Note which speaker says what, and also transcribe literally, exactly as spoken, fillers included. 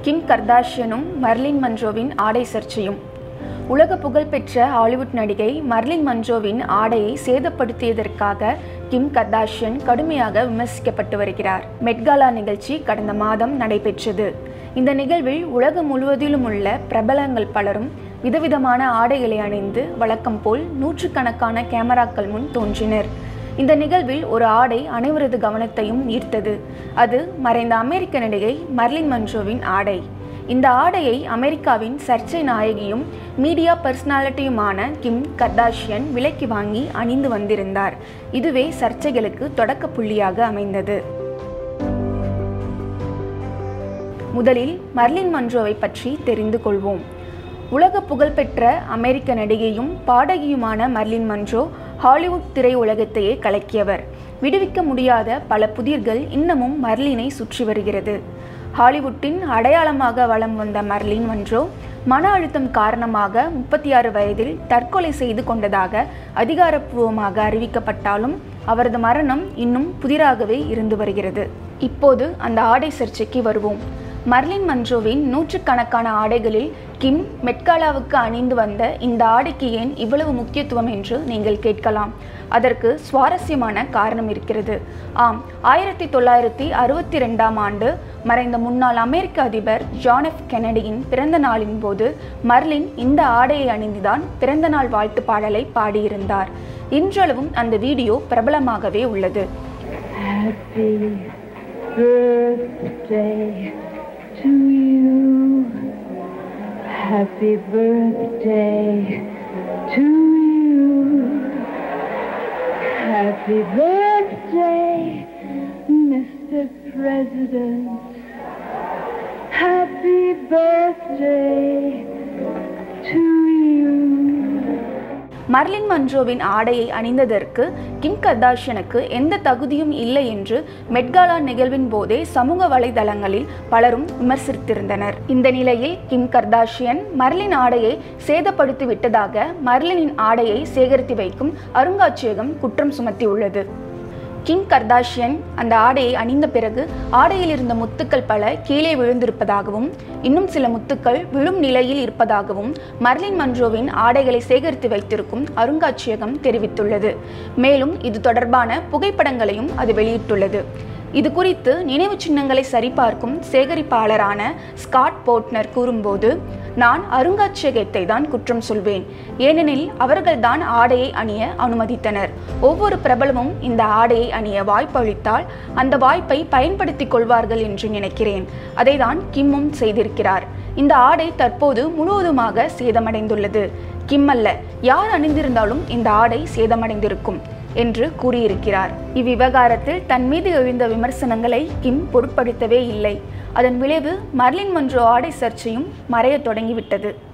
Speaker 1: கிம் கர்தாஷியனும் Marilyn மன்றோவின் ஆடை சர்ச்சையும். உலக புகழ்பெற்ற ஹாலிவுட் நடிகை மர்லின் மன்றோவின் ஆடையை சேதப்படுத்தியதற்காக கிம் கர்தாஷியன் கடுமையாக விமர்சிக்கப்பட்டு வருகிறார். மெட்காலா நிகழ்ச்சி கடந்த மாதம் நடைபெற்றது. இந்த நிகழ்வில் உலகம் முழுவதிலும் உள்ள பிரபலங்கள் பலரும் விதவிதமான ஆடைகளை அணிந்து வழக்கம் போல் நூற்றுக்கணக்கான கேமராக்கள் முன் தோன்றினர். இந்த நிகழ்வில் ஒரு ஆடை அனைவரது கவனத்தையும் ஈர்த்தது. அது மறைந்த அமெரிக்க நடிகை மர்லின் மன்றோவின் ஆடை. இந்த ஆடையை அமெரிக்காவின் சர்ச்சை நாயகியும் மீடியா பர்சனாலிட்டியுமான கிம் கர்தாஷியன் விலைக்கு வாங்கி அணிந்து வந்திருந்தார். இதுவே சர்ச்சைகளுக்கு தொடக்க புள்ளியாக அமைந்தது. முதலில் மர்லின் மன்றோவை பற்றி தெரிந்து கொள்வோம். உலக புகழ்பெற்ற அமெரிக்க நடிகையும் பாடகியுமான மர்லின் மன்றோ ஹாலிவுட் திரையுலகத்தையே கலக்கியவர். விடுவிக்க முடியாத பல புதிர்கள் இன்னமும் மர்லினை சுற்றி வருகிறது. ஹாலிவுட்டின் அடையாளமாக வலம் வந்த மர்லின் மன்றோ மன அழுத்தம் காரணமாக முப்பத்தி ஆறு வயதில் தற்கொலை செய்து கொண்டதாக அதிகாரப்பூர்வமாக அறிவிக்கப்பட்டாலும் அவரது மரணம் இன்னும் புதிராகவே இருந்து வருகிறது. இப்போது அந்த ஆடை சர்ச்சைக்கு வருவோம். மர்லின் மன்றோவின் நூற்றுக்கணக்கான ஆடைகளில் கிம் மெட்காலாவுக்கு அணிந்து வந்த இந்த ஆடைக்கு ஏன் இவ்வளவு முக்கியத்துவம் என்று நீங்கள் கேட்கலாம். அதற்கு சுவாரஸ்யமான காரணம் இருக்கிறது. ஆம், ஆயிரத்தி தொள்ளாயிரத்தி அறுபத்தி ரெண்டாம் ஆண்டு மறைந்த முன்னாள் அமெரிக்க அதிபர் ஜான் எஃப் கென்னடியின் பிறந்த நாளின் போது மர்லின் இந்த ஆடையை அணிந்துதான் பிறந்த நாள் வாழ்த்து பாடலை பாடியிருந்தார். இன்றளவும் அந்த வீடியோ பிரபலமாகவே உள்ளது.
Speaker 2: To you, happy birthday to you, happy birthday, Mister President, happy birthday to you.
Speaker 1: Marilyn மன்றோவின் ஆடையை அணிந்ததற்கு கிம் கர்தாஷியனுக்கு எந்த தகுதியும் இல்லை என்று மெட்காலா நிகழ்வின் போதே சமூக வலைதளங்களில் பலரும் விமர்சித்திருந்தனர். இந்த நிலையில் கிம் கர்தாஷியன் மர்லின் ஆடையை சேதப்படுத்தி விட்டதாக மர்லினின் ஆடையை சேகரித்து வைக்கும் அருங்காட்சியகம் குற்றம் சுமத்தியுள்ளது. கிம் கர்தாஷியன் அந்த ஆடையை அணிந்த பிறகு ஆடையில் இருந்த முத்துக்கள் பல கீழே விழுந்திருப்பதாகவும் இன்னும் சில முத்துக்கள் விழும் நிலையில் இருப்பதாகவும் மர்லின் மன்றோவின் ஆடைகளை சேகரித்து வைத்திருக்கும் அருங்காட்சியகம் தெரிவித்துள்ளது. மேலும் இது தொடர்பான புகைப்படங்களையும் அது வெளியிட்டுள்ளது. இது குறித்து நினைவு சின்னங்களை சரிபார்க்கும் சேகரிப்பாளரான ஸ்காட் போர்ட்னர் கூறும்போது, நான் அருங்காட்சியகத்தை தான் குற்றம் சொல்வேன். ஏனெனில் அவர்கள்தான் ஆடையை அணிய அனுமதித்தனர். ஒவ்வொரு பிரபலமும் இந்த ஆடையை அணிய வாய்ப்பு அளித்தால் அந்த வாய்ப்பை பயன்படுத்தி கொள்வார்கள் என்று நினைக்கிறேன். அதை தான் கிம்மும் செய்திருக்கிறார். இந்த ஆடை தற்போது முழுவதுமாக சேதமடைந்துள்ளது. கிம் அல்ல, யார் அணிந்திருந்தாலும் இந்த ஆடை சேதமடைந்திருக்கும் என்று கூறியிருக்கிறார். இவ்விவகாரத்தில் தன் மீது எழுந்த விமர்சனங்களை கிம் பொருட்படுத்தவே இல்லை. அதன் விளைவு மர்லின் மன்றோ ஆடை சர்ச்சையும் மறைய தொடங்கிவிட்டது.